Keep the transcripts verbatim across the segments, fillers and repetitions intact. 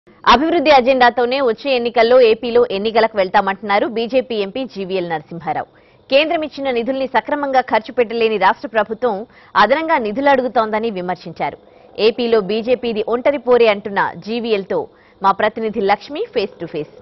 అభివృద్ధి అజెండాతోనే వచ్చే ఎన్నికల్లో ఏపీలో ఎన్నికలకు వెళ్తామంటున్నారు బీజేపీ ఎంపీ జీవీఎల్ నరసింహారావు. కేంద్రం ఇచ్చిన నిధుల్ని సక్రమంగా ఖర్చు పెట్టలేని రాష్ట్ర ప్రభుత్వం అదనంగా నిధులు అడుగుతోందని విమర్శించారు. ఏపీలో బీజేపీది ఒంటరి పోరే అంటున్న జీవీఎల్తో మా ప్రతినిధి లక్ష్మి ఫేస్ టు ఫేస్.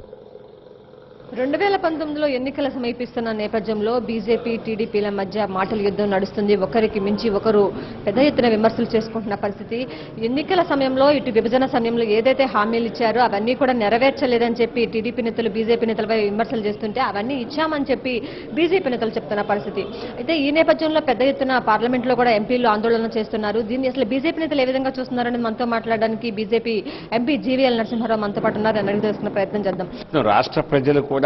రెండు వేల పంతొమ్మిదిలో ఎన్నికలు సమీపిస్తున్న నేపథ్యంలో బీజేపీ టీడీపీల మధ్య మాటల యుద్ధం నడుస్తుంది. ఒకరికి మించి ఒకరు పెద్ద ఎత్తున విమర్శలు చేసుకుంటున్న పరిస్థితి. ఎన్నికల సమయంలో ఇటు విభజన సమయంలో ఏదైతే హామీలు ఇచ్చారో అవన్నీ కూడా నెరవేర్చలేదని చెప్పి టీడీపీ నేతలు బీజేపీ నేతలపై విమర్శలు చేస్తుంటే అవన్నీ ఇచ్చామని చెప్పి బీజేపీ నేతలు చెప్తున్న పరిస్థితి. అయితే ఈ నేపథ్యంలో పెద్ద ఎత్తున పార్లమెంట్లో కూడా ఎంపీలు ఆందోళన చేస్తున్నారు. దీన్ని అసలు బీజేపీ నేతలు ఏ విధంగా చూస్తున్నారని మనతో మాట్లాడడానికి బీజేపీ ఎంపీ జీవీఎల్ నరసింహారావు మనతో పాటు ఉన్నారు. అడిగి తెలుసుకున్న ప్రయత్నం చేద్దాం. రాష్ట్ర ప్రజలు కూడా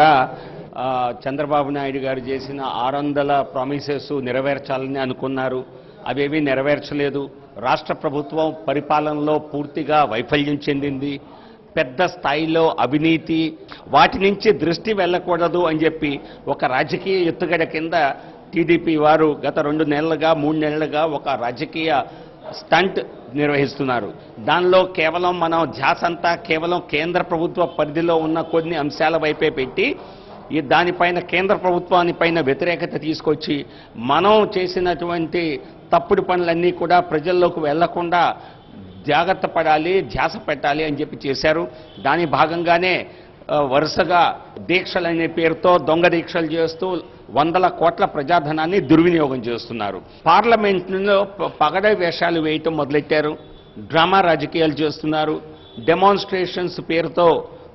చంద్రబాబు నాయుడు గారు చేసిన ఆరు వందల ప్రామిసెస్ నెరవేర్చాలని అనుకున్నారు. అవేవి నెరవేర్చలేదు. రాష్ట్ర ప్రభుత్వం పరిపాలనలో పూర్తిగా వైఫల్యం చెందింది. పెద్ద స్థాయిలో అవినీతి, వాటి నుంచి దృష్టి వెళ్ళకూడదు అని చెప్పి ఒక రాజకీయ ఎత్తుగడ కింద టీడీపీ వారు గత రెండు నెలలుగా మూడు నెలలుగా ఒక రాజకీయ స్టంట్ నిర్వహిస్తున్నారు. దానిలో కేవలం మనం ధ్యాస అంతా కేవలం కేంద్ర ప్రభుత్వ పరిధిలో ఉన్న కొన్ని అంశాల వైపే పెట్టి ఈ దానిపైన కేంద్ర ప్రభుత్వానిపైన వ్యతిరేకత తీసుకొచ్చి మనం చేసినటువంటి తప్పుడు పనులన్నీ కూడా ప్రజల్లోకి వెళ్లకుండా జాగ్రత్త పడాలి, ధ్యాస పెట్టాలి అని చెప్పి చేశారు. దాని భాగంగానే వరుసగా దీక్షలనే పేరుతో దొంగ దీక్షలు చేస్తూ వందల కోట్ల ప్రజాధనాన్ని దుర్వినియోగం చేస్తున్నారు. పార్లమెంట్లో పగడ వేషాలు వేయటం మొదలెట్టారు. డ్రామా రాజకీయాలు చేస్తున్నారు. డెమాన్స్ట్రేషన్స్ పేరుతో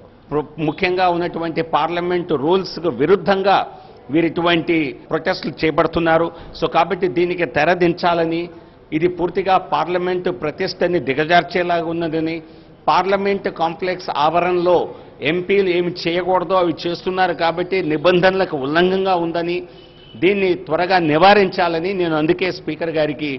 ముఖ్యంగా ఉన్నటువంటి పార్లమెంటు రూల్స్కు విరుద్ధంగా వీరిటువంటి ప్రొటెస్టులు చేపడుతున్నారు. సో కాబట్టి దీనికి తెరదించాలని, ఇది పూర్తిగా పార్లమెంటు ప్రతిష్టని దిగజార్చేలాగా ఉన్నదని, పార్లమెంటు కాంప్లెక్స్ ఆవరణలో ఎంపీలు ఏమి చేయకూడదో అవి చేస్తున్నారు కాబట్టి నిబంధనలకు ఉల్లంఘనగా ఉందని, దీన్ని త్వరగా నివారించాలని నేను అందుకే స్పీకర్ గారికి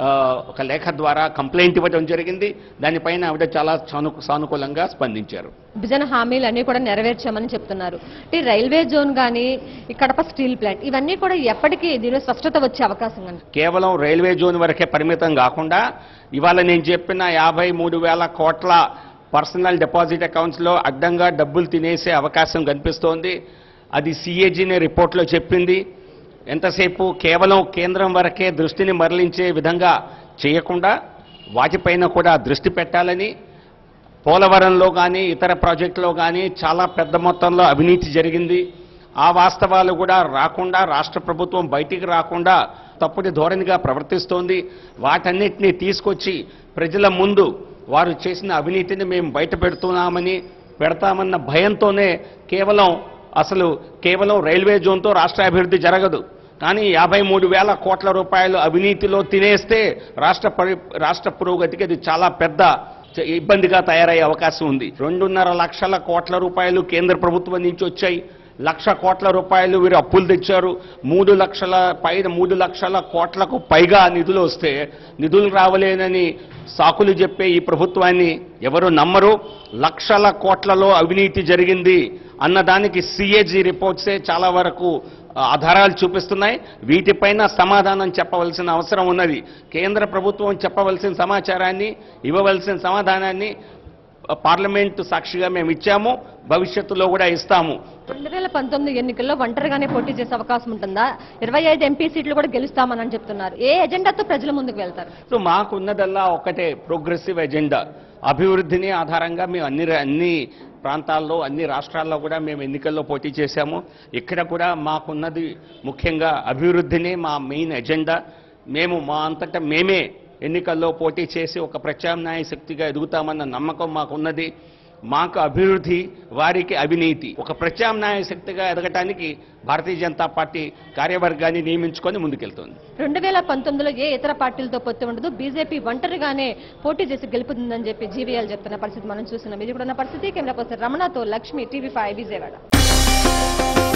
ఒక లేఖ ద్వారా కంప్లైంట్ ఇవ్వడం జరిగింది. దానిపైన ఆవిడ చాలా సానుకూలంగా స్పందించారు. విభజన హామీలు అన్ని కూడా నెరవేర్చామని చెప్తున్నారు. ఈ రైల్వే జోన్ కానీ ఈ కడప స్టీల్ ప్లాంట్ ఇవన్నీ కూడా ఎప్పటికీ దీనిలో స్పష్టత వచ్చే అవకాశం ఉంది. కేవలం రైల్వే జోన్ వరకే పరిమితం కాకుండా ఇవాళ నేను చెప్పిన యాభై మూడు వేల కోట్ల పర్సనల్ డిపాజిట్ అకౌంట్స్లో అడ్డంగా డబ్బులు తినేసే అవకాశం కనిపిస్తోంది. అది సిఏజీనే రిపోర్ట్లో చెప్పింది. ఎంతసేపు కేవలం కేంద్రం వరకే దృష్టిని మరలించే విధంగా చేయకుండా వాటిపైన కూడా దృష్టి పెట్టాలని, పోలవరంలో కానీ ఇతర ప్రాజెక్టులో కానీ చాలా పెద్ద మొత్తంలో అవినీతి జరిగింది. ఆ వాస్తవాలు కూడా రాకుండా రాష్ట్ర ప్రభుత్వం బయటికి రాకుండా తప్పుడు ధోరణిగా ప్రవర్తిస్తోంది. వాటన్నిటినీ తీసుకొచ్చి ప్రజల ముందు వారు చేసిన అవినీతిని మేము బయట పెడుతున్నామని పెడతామన్న భయంతోనే కేవలం అసలు కేవలం రైల్వే జోన్తో రాష్ట్ర అభివృద్ధి జరగదు. కానీ యాభై మూడు వేల కోట్ల రూపాయలు అవినీతిలో తినేస్తే రాష్ట్ర రాష్ట్ర పురోగతికి అది చాలా పెద్ద ఇబ్బందిగా తయారయ్యే అవకాశం ఉంది. రెండున్నర లక్షల కోట్ల రూపాయలు కేంద్ర ప్రభుత్వం నుంచి వచ్చాయి. లక్ష కోట్ల రూపాయలు వీరు అప్పులు తెచ్చారు. మూడు లక్షల పైన మూడు లక్షల కోట్లకు పైగా నిధులు వస్తే నిధులు రావలేనని సాకులు చెప్పే ఈ ప్రభుత్వాన్ని ఎవరు నమ్మరు. లక్షల కోట్లలో అవినీతి జరిగింది అన్నదానికి సిఏజీ రిపోర్ట్సే చాలా వరకు ఆధారాలు చూపిస్తున్నాయి. వీటిపైన సమాధానం చెప్పవలసిన అవసరం ఉన్నది. కేంద్ర ప్రభుత్వం చెప్పవలసిన సమాచారాన్ని, ఇవ్వవలసిన సమాధానాన్ని పార్లమెంటు సాక్షిగా మేము ఇచ్చాము, భవిష్యత్తులో కూడా ఇస్తాము. రెండు వేల పంతొమ్మిది ఎన్నికల్లో ఒంటరిగానే పోటీ చేసే అవకాశం ఉంటుందా? ఇరవై ఐదు ఎంపీ సీట్లు కూడా గెలుస్తామని చెప్తున్నారు. ఏ ఎజెండాతో ప్రజల ముందుకు వెళ్తారు? సో మాకున్నదల్లా ఒకటే ప్రోగ్రెసివ్ ఎజెండా. అభివృద్ధిని ఆధారంగా మేము అన్ని అన్ని ప్రాంతాల్లో అన్ని రాష్ట్రాల్లో కూడా మేము ఎన్నికల్లో పోటీ చేశాము. ఇక్కడ కూడా మాకున్నది ముఖ్యంగా అభివృద్ధిని మా మెయిన్ ఎజెండా. మేము మా అంతటా మేమే ఎన్నికల్లో పోటీ చేసి ఒక ప్రత్యామ్నాయ శక్తిగా ఎదుగుతామన్న నమ్మకం మాకున్నది. మాకు అభివృద్ధి, వారికి అవినీతి. ఒక ప్రత్యామ్నాయ శక్తిగా ఎదగటానికి భారతీయ జనతా పార్టీ కార్యవర్గాన్ని నియమించుకొని ముందుకెళ్తోంది. రెండు వేల పంతొమ్మిదిలో ఏ ఇతర పార్టీలతో పొత్తు ఉండదు, బీజేపీ ఒంటరిగానే పోటీ చేసి గెలుపుతుందని చెప్పి జీవీఎల్ చెప్తున్న పరిస్థితి మనం చూస్తున్నాం. ఇది కూడా పరిస్థితి. కెమెరా పర్సన్ రమణతో లక్ష్మి, టీవీ ఫైవ్ విజయవాడ.